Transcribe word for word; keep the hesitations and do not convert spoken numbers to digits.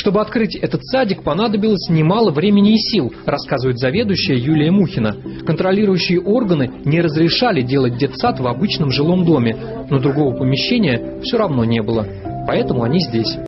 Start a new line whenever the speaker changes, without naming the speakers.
Чтобы открыть этот садик, понадобилось немало времени и сил, рассказывает заведующая Юлия Мухина. Контролирующие органы не разрешали делать детсад в обычном жилом доме, но другого помещения все равно не было. Поэтому они здесь.